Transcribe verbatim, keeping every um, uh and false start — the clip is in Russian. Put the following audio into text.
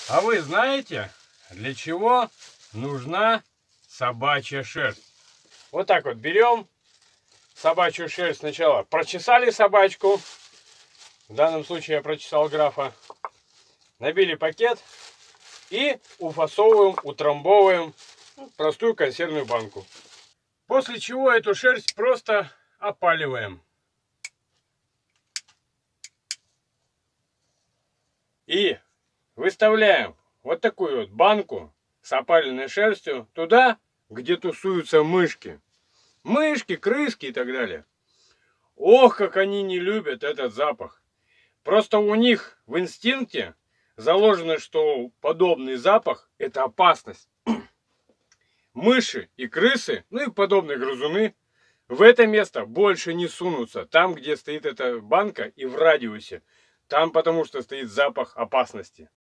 А вы знаете, для чего нужна собачья шерсть? Вот так вот берем собачью шерсть сначала. Прочесали собачку. В данном случае я прочесал графа. Набили пакет и уфасовываем, утрамбовываем в простую консервную банку. После чего эту шерсть просто опаливаем. И выставляем вот такую вот банку с опаленной шерстью туда, где тусуются мышки. Мышки, крыски и так далее. Ох, как они не любят этот запах. Просто у них в инстинкте заложено, что подобный запах – это опасность. Мыши и крысы, ну и подобные грызуны, в это место больше не сунутся. Там, где стоит эта банка и в радиусе. Там потому что стоит запах опасности.